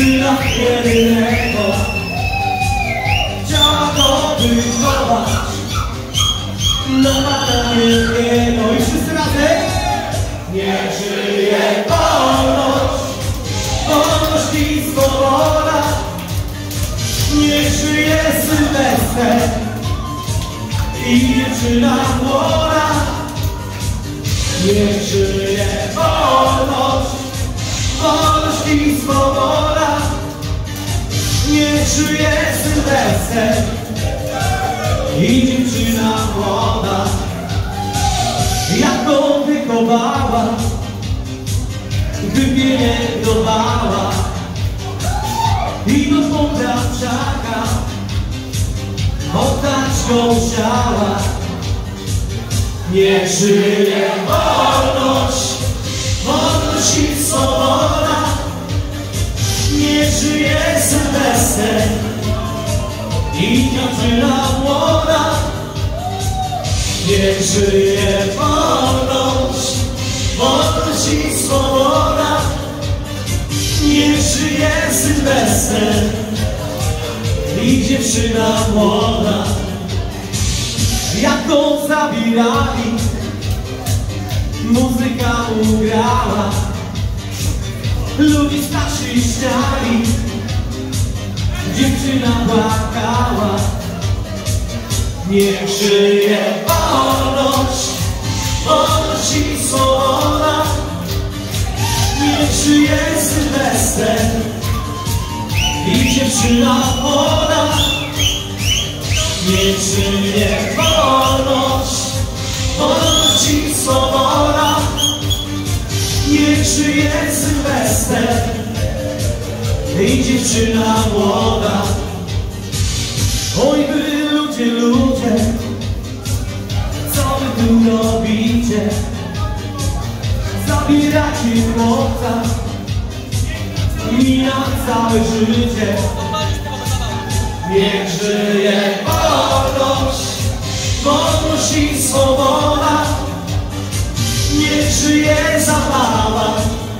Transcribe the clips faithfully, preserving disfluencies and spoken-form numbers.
syna jedynego chciała go wychować na Pana wielkiego. I wszyscy razem niech żyje wolność, wolność i swoboda. Niech żyje Sylwester i dziewczyna młoda. Niech żyje wolność, wolność i swoboda. Niech żyje Sylwester i dziewczyna młoda. Jak go wychowała, wypielęgnowała i do Podrawczaka oddać go chciała. Niech żyje wolność, wolność i swoboda. Niech żyje Sylwester i dziewczyna młoda. Niech żyje wolność, wolność i swoboda. Niech żyje Sylwester i dziewczyna młoda. Jak go zabierali, muzyka ugrała, ludzie starsi śmiali, dziewczyna płakała. Niech żyje wolność, wolność i swoboda. Niech żyje Sylwester i dziewczyna młoda. Niech żyje wolność, wolność i swoboda. Niech żyje Sylwester i dziewczyna młoda. Oj wy ludzie, ludzie, co wy tu robicie? Zabieracie chłopca i na całe życie. Niech żyje wolność, wolność i swoboda. Niech żyje zabawa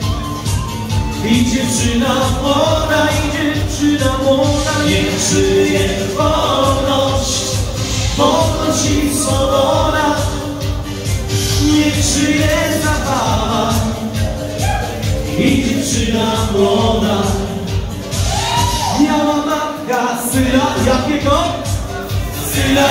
i dziewczyna młoda, i dziewczyna młoda. Niech żyje wolność, wolność i swoboda. Niech żyje zabawa i dziewczyna młoda. Miała matka syna, jakiego? Syna.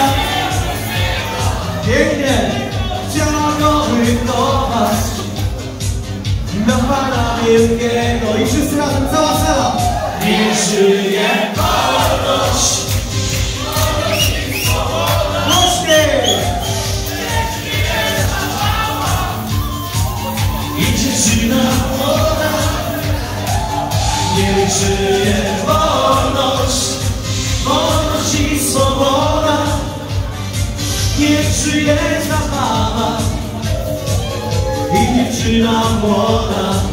Pięknie. Chciała go wychować na Pana wielkiego. I wszyscy razem, cała sala. Niech żyje wolność, wolność i swoboda. Głośniej. Niech żyje zabawa i dziewczyna młoda. Niech żyje wolność, wolność i swoboda. Niech żyje zabawa i dziewczyna młoda.